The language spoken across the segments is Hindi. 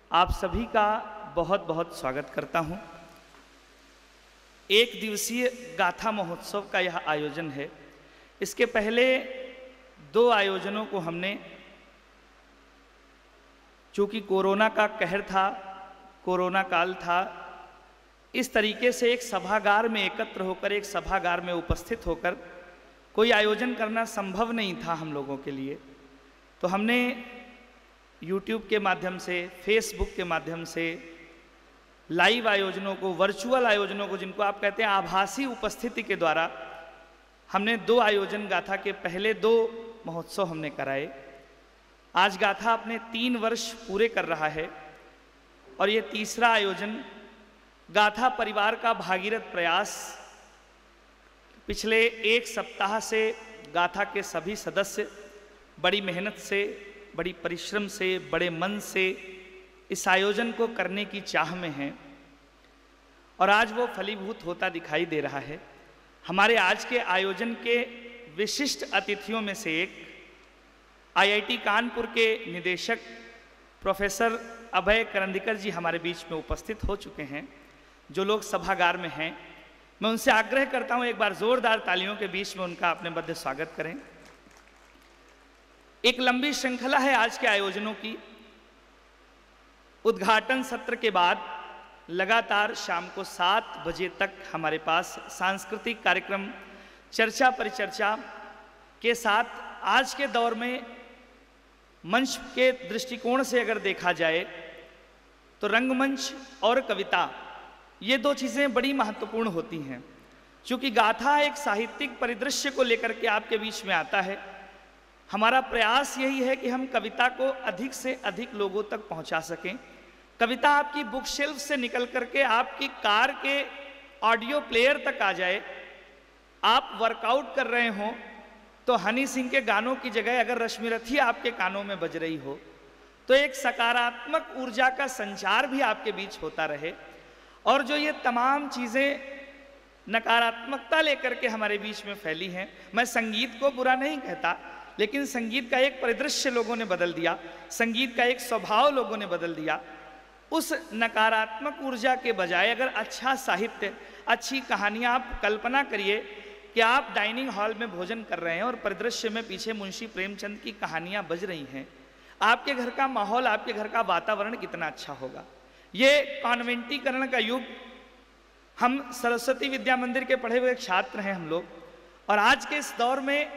आप सभी का बहुत बहुत स्वागत करता हूं। एक दिवसीय गाथा महोत्सव का यह आयोजन है। इसके पहले 2 आयोजनों को हमने, चूँकि कोरोना का कहर था, कोरोना काल था, इस तरीके से एक सभागार में एकत्र होकर, एक सभागार में उपस्थित होकर कोई आयोजन करना संभव नहीं था हम लोगों के लिए। तो हमने YouTube के माध्यम से, Facebook के माध्यम से लाइव आयोजनों को, वर्चुअल आयोजनों को, जिनको आप कहते हैं आभासी उपस्थिति के द्वारा, हमने 2 आयोजन गाथा के पहले 2 महोत्सव हमने कराए। आज गाथा अपने 3 वर्ष पूरे कर रहा है और ये तीसरा आयोजन गाथा परिवार का भागीरथ प्रयास। पिछले 1 सप्ताह से गाथा के सभी सदस्य बड़ी मेहनत से, बड़ी परिश्रम से, बड़े मन से इस आयोजन को करने की चाह में हैं और आज वो फलीभूत होता दिखाई दे रहा है। हमारे आज के आयोजन के विशिष्ट अतिथियों में से एक IIT कानपुर के निदेशक प्रोफेसर अभय करंदीकर जी हमारे बीच में उपस्थित हो चुके हैं। जो लोग सभागार में हैं, मैं उनसे आग्रह करता हूं एक बार जोरदार तालियों के बीच में उनका अपने बद्ध स्वागत करें। एक लंबी श्रृंखला है आज के आयोजनों की। उद्घाटन सत्र के बाद लगातार शाम को 7 बजे तक हमारे पास सांस्कृतिक कार्यक्रम, चर्चा परिचर्चा के साथ आज के दौर में मंच के दृष्टिकोण से अगर देखा जाए तो रंगमंच और कविता, ये 2 चीज़ें बड़ी महत्वपूर्ण होती हैं। क्योंकि गाथा एक साहित्यिक परिदृश्य को लेकर के आपके बीच में आता है। हमारा प्रयास यही है कि हम कविता को अधिक से अधिक लोगों तक पहुंचा सकें। कविता आपकी बुक शेल्फ से निकल करके आपकी कार के ऑडियो प्लेयर तक आ जाए। आप वर्कआउट कर रहे हों तो हनी सिंह के गानों की जगह अगर रश्मि रथी आपके कानों में बज रही हो तो एक सकारात्मक ऊर्जा का संचार भी आपके बीच होता रहे। और जो ये तमाम चीज़ें नकारात्मकता लेकर के हमारे बीच में फैली हैं, मैं संगीत को बुरा नहीं कहता, लेकिन संगीत का एक परिदृश्य लोगों ने बदल दिया, संगीत का एक स्वभाव लोगों ने बदल दिया। उस नकारात्मक ऊर्जा के बजाय अगर अच्छा साहित्य, अच्छी कहानियाँ, आप कल्पना करिए कि आप डाइनिंग हॉल में भोजन कर रहे हैं और परिदृश्य में पीछे मुंशी प्रेमचंद की कहानियाँ बज रही हैं, आपके घर का माहौल, आपके घर का वातावरण कितना अच्छा होगा। ये कॉन्वेंटीकरण का युग, हम सरस्वती विद्या मंदिर के पढ़े हुए छात्र हैं हम लोग, और आज के इस दौर में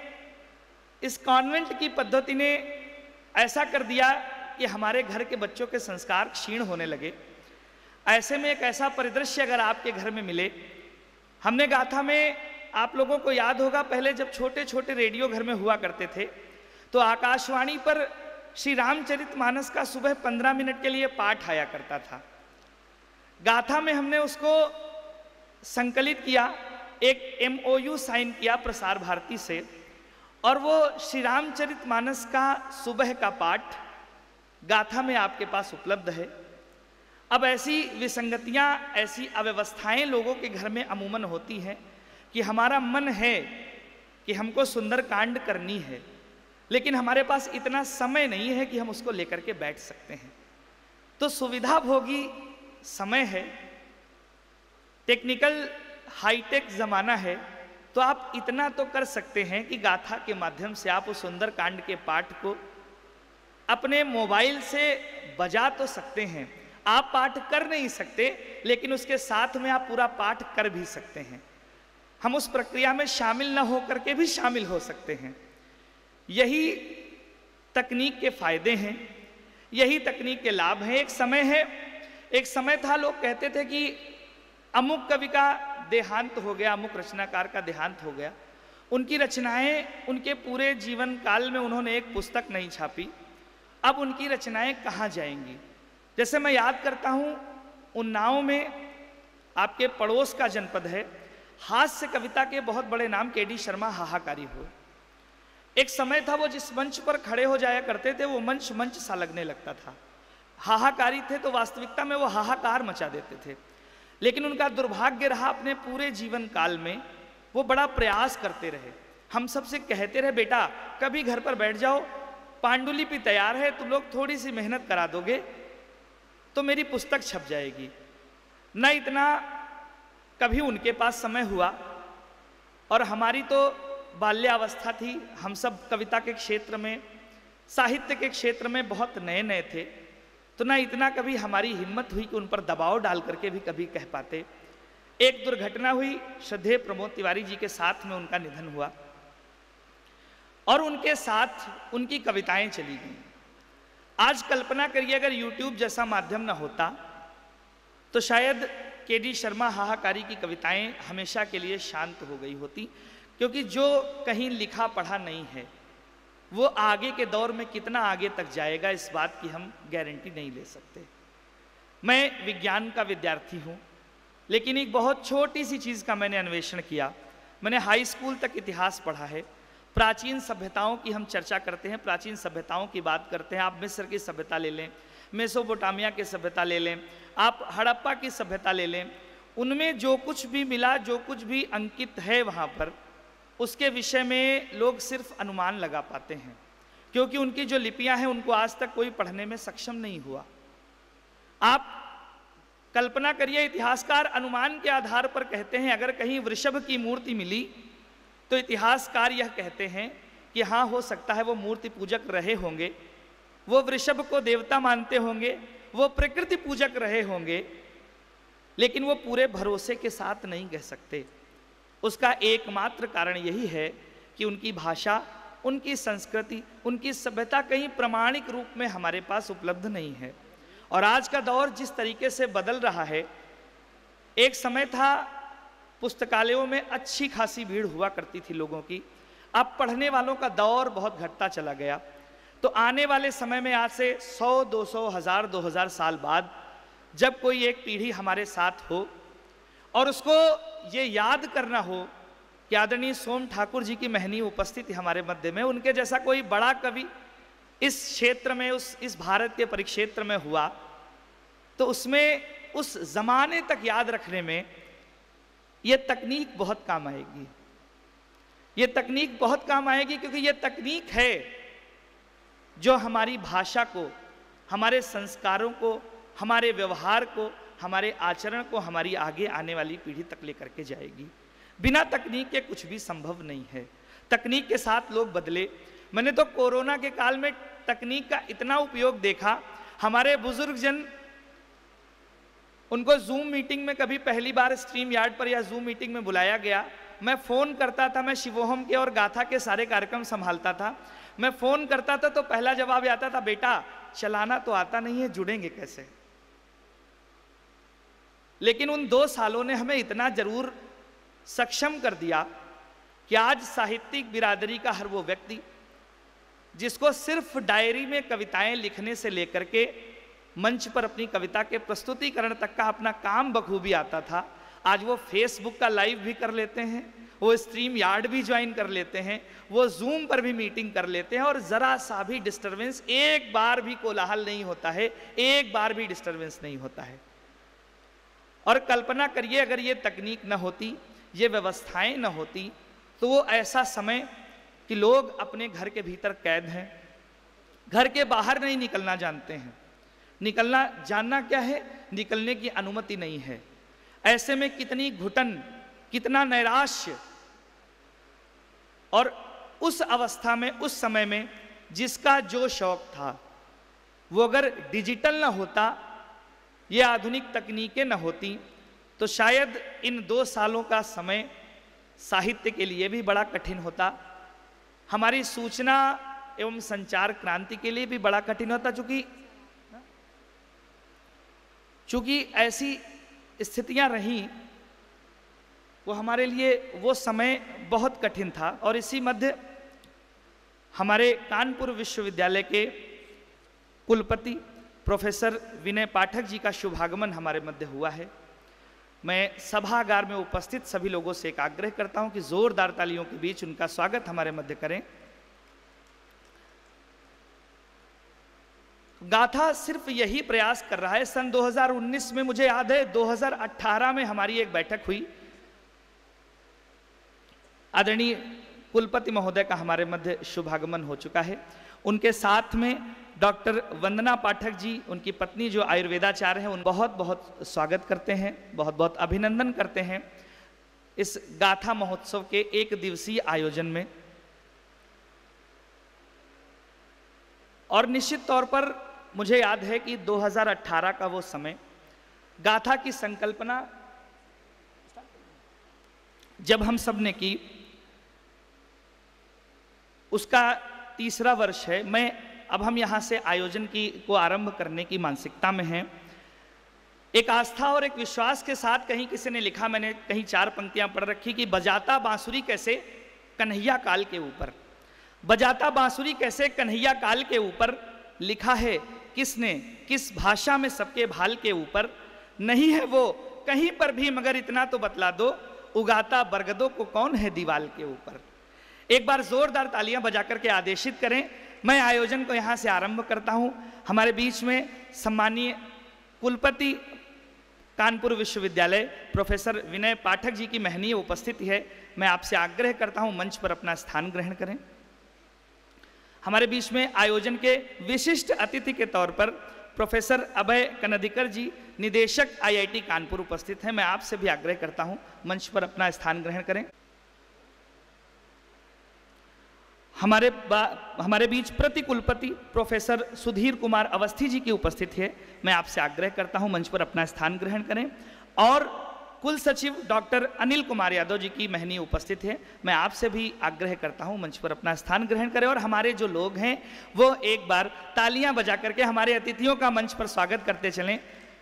इस कॉन्वेंट की पद्धति ने ऐसा कर दिया कि हमारे घर के बच्चों के संस्कार क्षीण होने लगे। ऐसे में एक ऐसा परिदृश्य अगर आपके घर में मिले, हमने गाथा में, आप लोगों को याद होगा, पहले जब छोटे छोटे रेडियो घर में हुआ करते थे तो आकाशवाणी पर श्री रामचरितमानस का सुबह 15 मिनट के लिए पाठ आया करता था। गाथा में हमने उसको संकलित किया, एक MOU साइन किया प्रसार भारती से, और वो श्री रामचरितमानस का सुबह का पाठ गाथा में आपके पास उपलब्ध है। अब ऐसी विसंगतियां, ऐसी अव्यवस्थाएं लोगों के घर में अमूमन होती हैं कि हमारा मन है कि हमको सुंदर कांड करनी है, लेकिन हमारे पास इतना समय नहीं है कि हम उसको लेकर के बैठ सकते हैं। तो सुविधा भोगी समय है, टेक्निकल हाईटेक ज़माना है, तो आप इतना तो कर सकते हैं कि गाथा के माध्यम से आप उस सुंदर कांड के पाठ को अपने मोबाइल से बजा तो सकते हैं। आप पाठ कर नहीं सकते, लेकिन उसके साथ में आप पूरा पाठ कर भी सकते हैं। हम उस प्रक्रिया में शामिल न हो करके भी शामिल हो सकते हैं। यही तकनीक के फायदे हैं, यही तकनीक के लाभ हैं। एक समय था लोग कहते थे कि अमुक कवि का देहांत हो गया, अमुक रचनाकार का देहांत हो गया, उनकी रचनाएं, उनके पूरे जीवन काल में उन्होंने एक पुस्तक नहीं छापी, अब उनकी रचनाएं कहाँ जाएंगी। जैसे मैं याद करता हूँ, उन्नाव में, आपके पड़ोस का जनपद है, हास्य कविता के बहुत बड़े नाम KD शर्मा हाहाकारी हो। एक समय था वो जिस मंच पर खड़े हो जाया करते थे वो मंच सा लगने लगता था। हाहाकारी थे तो वास्तविकता में वो हाहाकार मचा देते थे। लेकिन उनका दुर्भाग्य रहा, अपने पूरे जीवन काल में वो बड़ा प्रयास करते रहे। हम सबसे कहते रहे, बेटा कभी घर पर बैठ जाओ, पांडुलिपि तैयार है, तुम लोग थोड़ी सी मेहनत करा दोगे तो मेरी पुस्तक छप जाएगी। न इतना कभी उनके पास समय हुआ, और हमारी तो बाल्यावस्था थी, हम सब कविता के क्षेत्र में, साहित्य के क्षेत्र में बहुत नए नए थे, तो ना इतना कभी हमारी हिम्मत हुई कि उन पर दबाव डाल करके भी कभी कह पाते। एक दुर्घटना हुई, श्रद्धेय प्रमोद तिवारी जी के साथ में उनका निधन हुआ, और उनके साथ उनकी कविताएं चली गईं। आज कल्पना करिए अगर YouTube जैसा माध्यम न होता तो शायद के.डी. शर्मा हाहाकारी की कविताएं हमेशा के लिए शांत हो गई होती, क्योंकि जो कहीं लिखा पढ़ा नहीं है वो आगे के दौर में कितना आगे तक जाएगा, इस बात की हम गारंटी नहीं ले सकते। मैं विज्ञान का विद्यार्थी हूँ, लेकिन एक बहुत छोटी सी चीज़ का मैंने अन्वेषण किया। मैंने हाई स्कूल तक इतिहास पढ़ा है। प्राचीन सभ्यताओं की हम चर्चा करते हैं, प्राचीन सभ्यताओं की बात करते हैं। आप मिस्र की सभ्यता ले लें, मेसोपोटामिया की सभ्यता ले लें, आप हड़प्पा की सभ्यता ले लें, उनमें जो कुछ भी मिला, जो कुछ भी अंकित है वहाँ पर, उसके विषय में लोग सिर्फ अनुमान लगा पाते हैं, क्योंकि उनकी जो लिपियाँ हैं उनको आज तक कोई पढ़ने में सक्षम नहीं हुआ। आप कल्पना करिए, इतिहासकार अनुमान के आधार पर कहते हैं अगर कहीं वृषभ की मूर्ति मिली तो इतिहासकार यह कहते हैं कि हाँ, हो सकता है वो मूर्ति पूजक रहे होंगे, वो वृषभ को देवता मानते होंगे, वो प्रकृति पूजक रहे होंगे, लेकिन वो पूरे भरोसे के साथ नहीं कह सकते। उसका एकमात्र कारण यही है कि उनकी भाषा, उनकी संस्कृति, उनकी सभ्यता कहीं प्रमाणिक रूप में हमारे पास उपलब्ध नहीं है। और आज का दौर जिस तरीके से बदल रहा है, एक समय था पुस्तकालयों में अच्छी खासी भीड़ हुआ करती थी लोगों की, अब पढ़ने वालों का दौर बहुत घटता चला गया। तो आने वाले समय में आज से 100, 200, 1000, 2000 साल बाद जब कोई एक पीढ़ी हमारे साथ हो और उसको ये याद करना हो कि आदरणीय सोम ठाकुर जी की महनी उपस्थिति हमारे मध्य में, उनके जैसा कोई बड़ा कवि इस क्षेत्र में, इस भारत के परिक्षेत्र में हुआ, तो उसमें उस जमाने तक याद रखने में ये तकनीक बहुत काम आएगी। ये तकनीक बहुत काम आएगी क्योंकि ये तकनीक है जो हमारी भाषा को, हमारे संस्कारों को, हमारे व्यवहार को, हमारे आचरण को हमारी आगे आने वाली पीढ़ी तक लेकर के जाएगी। बिना तकनीक के कुछ भी संभव नहीं है। तकनीक के साथ लोग बदले। मैंने तो कोरोना के काल में तकनीक का इतना उपयोग देखा। हमारे बुजुर्ग जन, उनको जूम मीटिंग में कभी पहली बार स्ट्रीम यार्ड पर या जूम मीटिंग में बुलाया गया, मैं फ़ोन करता था। मैं शिवोहम के और गाथा के सारे कार्यक्रम संभालता था। मैं फ़ोन करता था तो पहला जवाब आता था, बेटा चलाना तो आता नहीं है, जुड़ेंगे कैसे। लेकिन उन 2 सालों ने हमें इतना जरूर सक्षम कर दिया कि आज साहित्यिक बिरादरी का हर वो व्यक्ति जिसको सिर्फ डायरी में कविताएं लिखने से लेकर के मंच पर अपनी कविता के प्रस्तुतिकरण तक का अपना काम बखूबी आता था, आज वो फेसबुक का लाइव भी कर लेते हैं, वो स्ट्रीम यार्ड भी ज्वाइन कर लेते हैं, वो जूम पर भी मीटिंग कर लेते हैं, और ज़रा सा भी डिस्टर्बेंस, एक बार भी कोलाहल नहीं होता है, एक बार भी डिस्टर्बेंस नहीं होता है। और कल्पना करिए अगर ये तकनीक न होती, ये व्यवस्थाएं न होती, तो वो ऐसा समय कि लोग अपने घर के भीतर कैद हैं, घर के बाहर नहीं निकलना जानते हैं। निकलना जानना क्या है, निकलने की अनुमति नहीं है। ऐसे में कितनी घुटन, कितना नैराश्य। और उस अवस्था में, उस समय में जिसका जो शौक था, वो अगर डिजिटल ना होता, ये आधुनिक तकनीकें न होती, तो शायद इन 2 सालों का समय साहित्य के लिए भी बड़ा कठिन होता, हमारी सूचना एवं संचार क्रांति के लिए भी बड़ा कठिन होता। चूंकि ऐसी स्थितियां रहीं, वो हमारे लिए वो समय बहुत कठिन था। और इसी मध्य हमारे कानपुर विश्वविद्यालय के कुलपति प्रोफेसर विनय पाठक जी का शुभागमन हमारे मध्य हुआ है। मैं सभागार में उपस्थित सभी लोगों से एक आग्रह करता हूं कि जोरदार तालियों के बीच उनका स्वागत हमारे मध्य करें। गाथा सिर्फ यही प्रयास कर रहा है। सन 2019 में, मुझे याद है 2018 में हमारी एक बैठक हुई। आदरणीय कुलपति महोदय का हमारे मध्य शुभागमन हो चुका है। उनके साथ में डॉक्टर वंदना पाठक जी, उनकी पत्नी जो आयुर्वेदाचार्य हैं, उन बहुत बहुत स्वागत करते हैं, बहुत बहुत अभिनंदन करते हैं इस गाथा महोत्सव के एक दिवसीय आयोजन में। और निश्चित तौर पर मुझे याद है कि 2018 का वो समय, गाथा की संकल्पना जब हम सब ने की, उसका तीसरा वर्ष है। अब हम यहाँ से आयोजन को आरंभ करने की मानसिकता में हैं। एक आस्था और एक विश्वास के साथ, कहीं किसी ने लिखा, मैंने कहीं 4 पंक्तियां पढ़ रखी कि बजाता बांसुरी कैसे कन्हैया काल के ऊपर, बजाता बांसुरी कैसे कन्हैया काल के ऊपर, लिखा है किसने, किस भाषा में सबके भाल के ऊपर, नहीं है वो कहीं पर भी मगर इतना तो बतला दो, उगाता बरगदों को कौन है दीवाल के ऊपर। एक बार जोरदार तालियां बजा करके आदेशित करें। मैं आयोजन को यहां से आरंभ करता हूं। हमारे बीच में सम्मानीय कुलपति कानपुर विश्वविद्यालय प्रोफेसर विनय पाठक जी की महनीय उपस्थिति है। मैं आपसे आग्रह करता हूं मंच पर अपना स्थान ग्रहण करें। हमारे बीच में आयोजन के विशिष्ट अतिथि के तौर पर प्रोफेसर अभय कनदिकर जी, निदेशक IIT कानपुर उपस्थित हैं। मैं आपसे भी आग्रह करता हूं मंच पर अपना स्थान ग्रहण करें। हमारे बीच प्रति कुलपति प्रोफेसर सुधीर कुमार अवस्थी जी की उपस्थिति है। मैं आपसे आग्रह करता हूं मंच पर अपना स्थान ग्रहण करें। और कुल सचिव डॉक्टर अनिल कुमार यादव जी की महनीय उपस्थित है। मैं आपसे भी आग्रह करता हूं मंच पर अपना स्थान ग्रहण करें। और हमारे जो लोग हैं वो एक बार तालियां बजा करके हमारे अतिथियों का मंच पर स्वागत करते चलें।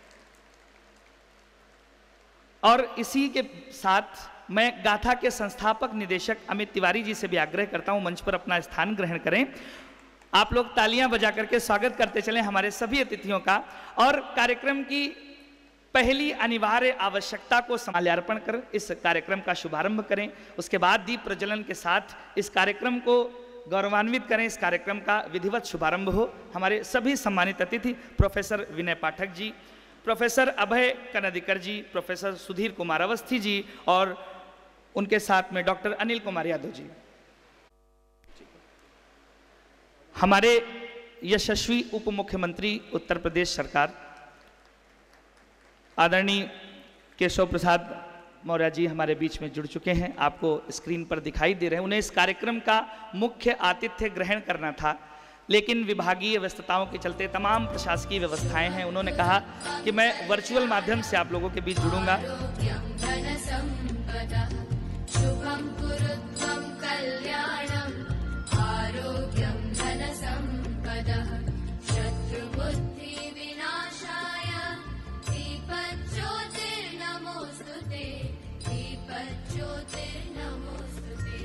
और इसी के साथ मैं गाथा के संस्थापक निदेशक अमित तिवारी जी से भी आग्रह करता हूं मंच पर अपना स्थान ग्रहण करें। आप लोग तालियां बजा करके स्वागत करते चलें हमारे सभी अतिथियों का। और कार्यक्रम की पहली अनिवार्य आवश्यकता को माल्यार्पण कर इस कार्यक्रम का शुभारंभ करें। उसके बाद दीप प्रज्वलन के साथ इस कार्यक्रम को गौरवान्वित करें। इस कार्यक्रम का विधिवत शुभारंभ हो। हमारे सभी सम्मानित अतिथि professor Vinay Pathak ji, professor Abhay Karandikar ji, professor Sudhir Kumar Awasthi ji और उनके साथ में डॉक्टर अनिल कुमार यादव जी, हमारे यशस्वी उप मुख्यमंत्री उत्तर प्रदेश सरकार आदरणीय केशव प्रसाद मौर्य जी हमारे बीच में जुड़ चुके हैं। आपको स्क्रीन पर दिखाई दे रहे हैं। उन्हें इस कार्यक्रम का मुख्य आतिथ्य ग्रहण करना था, लेकिन विभागीय व्यस्तताओं के चलते तमाम प्रशासकीय व्यवस्थाएं हैं। उन्होंने कहा कि मैं वर्चुअल माध्यम से आप लोगों के बीच जुड़ूंगा। शुभं कुरुत्वं कल्याणं आरोग्यं धनसम्पदः शत्रुबुद्धि विनाशाय दीपज्योतिर्नमोस्तुते दीपज्योतिर्नमोस्तुते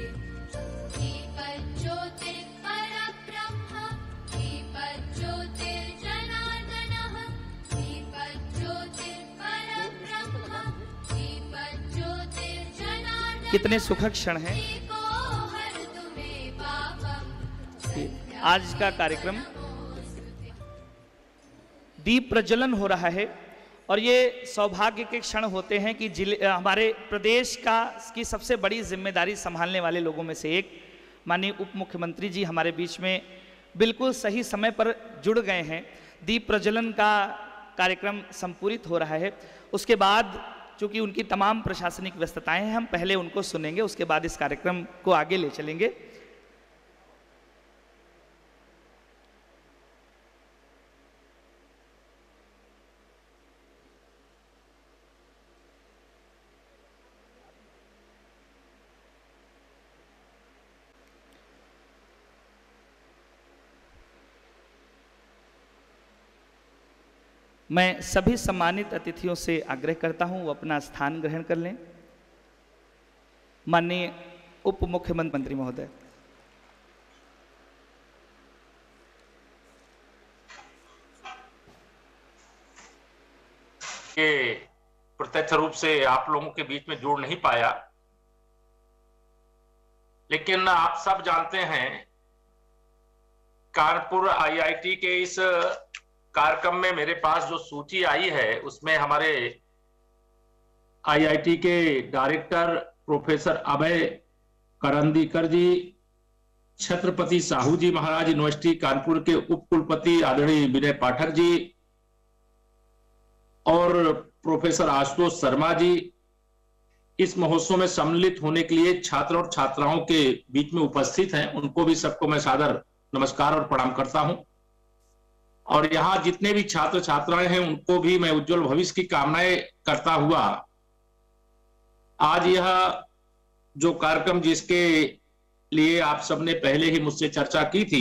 दीपज्योतिर्परब्रह्म दीपज्योतिर्जनार्दनः दीपज्योतिर्परब्रह्म दीपज्योतिर्जनार्दनः। कितने सुखद क्षण हैं। आज का कार्यक्रम दीप प्रज्वलन हो रहा है और ये सौभाग्य के क्षण होते हैं कि हमारे प्रदेश की सबसे बड़ी जिम्मेदारी संभालने वाले लोगों में से एक माननीय उप मुख्यमंत्री जी हमारे बीच में बिल्कुल सही समय पर जुड़ गए हैं। दीप प्रज्वलन का कार्यक्रम संपूरित हो रहा है। उसके बाद चूंकि उनकी तमाम प्रशासनिक व्यस्तताएं हैं, हम पहले उनको सुनेंगे, उसके बाद इस कार्यक्रम को आगे ले चलेंगे। मैं सभी सम्मानित अतिथियों से आग्रह करता हूं वो अपना स्थान ग्रहण कर लें। माननीय उप मुख्यमंत्री महोदय, ये प्रत्यक्ष रूप से आप लोगों के बीच में जुड़ नहीं पाया, लेकिन आप सब जानते हैं कानपुर IIT के इस कार्यक्रम में मेरे पास जो सूची आई है उसमें हमारे IIT के director professor Abhay Karandikar ji, Chhatrapati Shahu ji Maharaj university Kanpur के उप कुलपति आदरणीय विनय पाठक जी और प्रोफेसर आशुतोष शर्मा जी, इस महोत्सव में सम्मिलित होने के लिए छात्र और छात्राओं के बीच में उपस्थित हैं, उनको भी सबको मैं सादर नमस्कार और प्रणाम करता हूं। और यहाँ जितने भी छात्र छात्राएं हैं उनको भी मैं उज्जवल भविष्य की कामनाएं करता हुआ आज यह जो कार्यक्रम जिसके लिए आप सबने पहले ही मुझसे चर्चा की थी,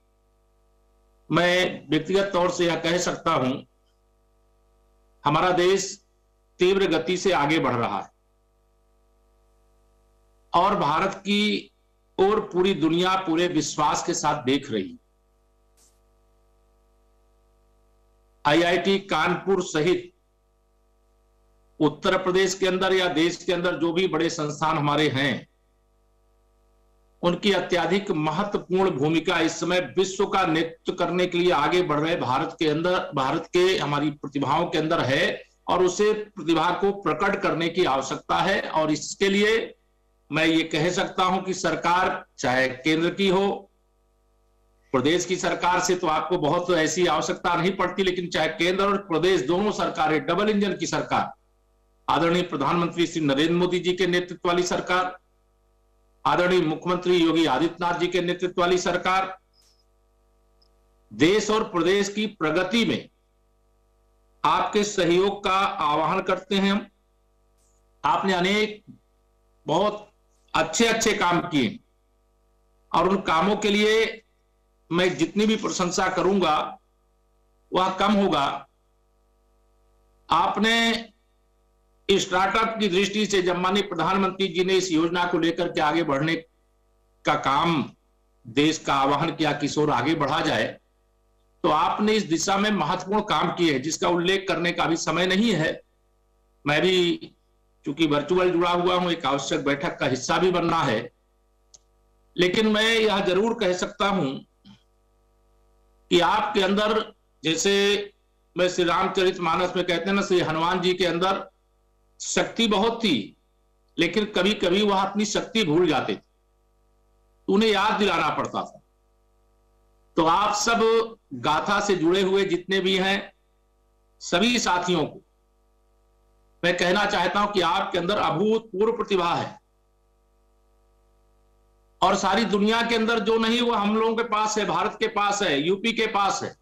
मैं व्यक्तिगत तौर से यह कह सकता हूं, हमारा देश तीव्र गति से आगे बढ़ रहा है और भारत की ओर पूरी दुनिया पूरे विश्वास के साथ देख रही। आईआईटी कानपुर सहित उत्तर प्रदेश के अंदर या देश के अंदर जो भी बड़े संस्थान हमारे हैं, उनकी अत्यधिक महत्वपूर्ण भूमिका इस समय विश्व का नेतृत्व करने के लिए आगे बढ़ रहे भारत के अंदर, भारत के हमारी प्रतिभाओं के अंदर है और उसे प्रतिभा को प्रकट करने की आवश्यकता है। और इसके लिए मैं ये कह सकता हूं कि सरकार चाहे केंद्र की हो, प्रदेश की सरकार से तो आपको बहुत ऐसी आवश्यकता नहीं पड़ती, लेकिन चाहे केंद्र और प्रदेश दोनों सरकारें, डबल इंजन की सरकार, आदरणीय प्रधानमंत्री श्री नरेंद्र मोदी जी के नेतृत्व वाली सरकार, आदरणीय मुख्यमंत्री योगी आदित्यनाथ जी के नेतृत्व वाली सरकार, देश और प्रदेश की प्रगति में आपके सहयोग का आह्वान करते हैं। आपने अनेक बहुत अच्छे अच्छे काम किए और उन कामों के लिए मैं जितनी भी प्रशंसा करूंगा वह कम होगा। आपने स्टार्टअप की दृष्टि से जब माननीय प्रधानमंत्री जी ने इस योजना को लेकर के आगे बढ़ने का काम, देश का आह्वान किया कि किशोर आगे बढ़ा जाए, तो आपने इस दिशा में महत्वपूर्ण काम किए हैं जिसका उल्लेख करने का भी समय नहीं है। मैं भी चूंकि वर्चुअल जुड़ा हुआ हूं, एक आवश्यक बैठक का हिस्सा भी बनना है, लेकिन मैं यह जरूर कह सकता हूं कि आपके अंदर, जैसे मैं श्री रामचरितमानस में कहते हैं ना, श्री हनुमान जी के अंदर शक्ति बहुत थी, लेकिन कभी कभी वह अपनी शक्ति भूल जाते थे, उन्हें याद दिलाना पड़ता था। तो आप सब गाथा से जुड़े हुए जितने भी हैं सभी साथियों को मैं कहना चाहता हूं कि आपके अंदर अभूतपूर्व प्रतिभा है और सारी दुनिया के अंदर जो नहीं वो हम लोगों के पास है, भारत के पास है, यूपी के पास है।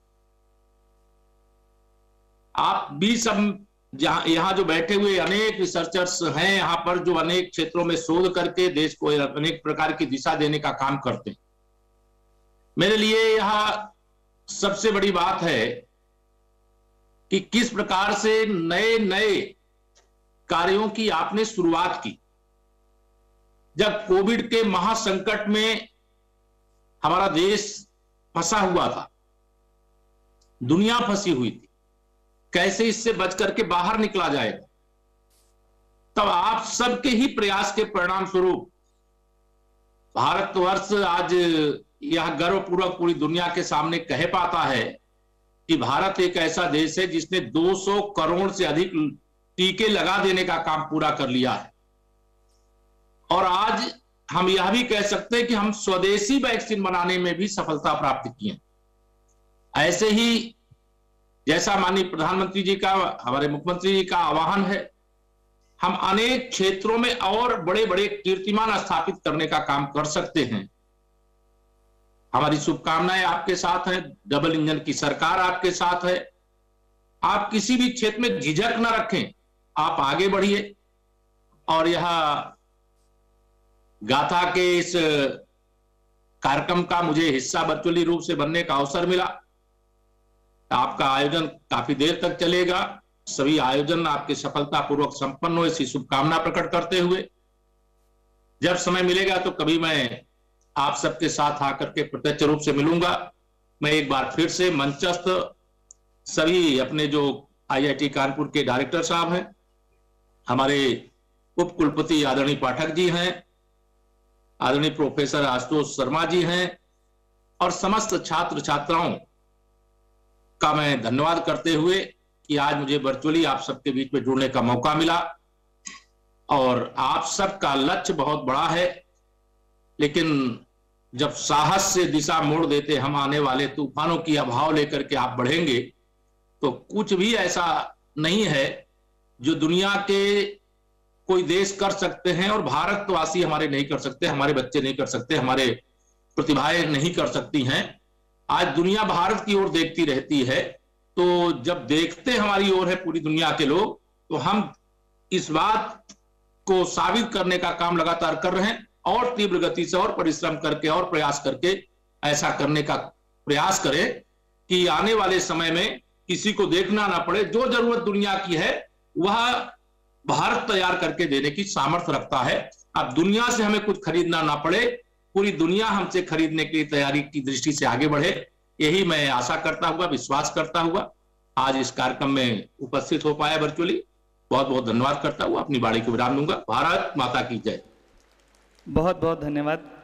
आप भी सब यहाँ जो बैठे हुए अनेक रिसर्चर्स हैं यहाँ पर, जो अनेक क्षेत्रों में शोध करके देश को अनेक प्रकार की दिशा देने का काम करते हैं। मेरे लिए यह सबसे बड़ी बात है कि किस प्रकार से नए नए कार्यों की आपने शुरुआत की। जब कोविड के महासंकट में हमारा देश फंसा हुआ था, दुनिया फंसी हुई थी, कैसे इससे बच करके बाहर निकला जाएगा, तब आप सबके ही प्रयास के परिणाम स्वरूप भारतवर्ष आज यह गर्वपूर्वक पूरी दुनिया के सामने कह पाता है कि भारत एक ऐसा देश है जिसने 200 करोड़ से अधिक टीके लगा देने का काम पूरा कर लिया है। और आज हम यह भी कह सकते हैं कि हम स्वदेशी वैक्सीन बनाने में भी सफलता प्राप्त की है। ऐसे ही जैसा माननीय प्रधानमंत्री जी का, हमारे मुख्यमंत्री जी का आह्वान है, हम अनेक क्षेत्रों में और बड़े बड़े कीर्तिमान स्थापित करने का काम कर सकते हैं। हमारी शुभकामनाएं आपके साथ हैं, डबल इंजन की सरकार आपके साथ है। आप किसी भी क्षेत्र में झिझक न रखें, आप आगे बढ़िए। और यह गाथा के इस कार्यक्रम का मुझे हिस्सा वर्चुअली रूप से बनने का अवसर मिला। आपका आयोजन काफी देर तक चलेगा, सभी आयोजन आपके सफलतापूर्वक संपन्न हो, ऐसी शुभकामना प्रकट करते हुए जब समय मिलेगा तो कभी मैं आप सबके साथ आकर के प्रत्यक्ष रूप से मिलूंगा। मैं एक बार फिर से मंचस्थ सभी अपने जो आईआईटी कानपुर के डायरेक्टर साहब हैं, हमारे उप कुलपति आदरणीय पाठक जी हैं, आदरणीय प्रोफेसर आशुतोष शर्मा जी हैं, और समस्त छात्र छात्राओं का मैं धन्यवाद करते हुए कि आज मुझे वर्चुअली आप सबके बीच में जुड़ने का मौका मिला। और आप सबका लक्ष्य बहुत बड़ा है, लेकिन जब साहस से दिशा मोड़ देते हम आने वाले तूफानों की अभाव लेकर के आप बढ़ेंगे, तो कुछ भी ऐसा नहीं है जो दुनिया के कोई देश कर सकते हैं और भारतवासी हमारे नहीं कर सकते, हमारे बच्चे नहीं कर सकते, हमारे प्रतिभाएं नहीं कर सकती हैं। आज दुनिया भारत की ओर देखती रहती है, तो जब देखते हमारी ओर है पूरी दुनिया के लोग, तो हम इस बात को साबित करने का काम लगातार कर रहे हैं और तीव्र गति से और परिश्रम करके और प्रयास करके ऐसा करने का प्रयास करें कि आने वाले समय में किसी को देखना ना पड़े। जो जरूरत दुनिया की है वह भारत तैयार करके देने की सामर्थ्य रखता है। अब दुनिया से हमें कुछ खरीदना ना पड़े, पूरी दुनिया हमसे खरीदने की तैयारी की दृष्टि से आगे बढ़े, यही मैं आशा करता हुआ, विश्वास करता हुआ आज इस कार्यक्रम में उपस्थित हो पाया वर्चुअली। बहुत बहुत धन्यवाद करता हुआ अपनी वाणी को विराम दूंगा। भारत माता की जय। बहुत बहुत धन्यवाद।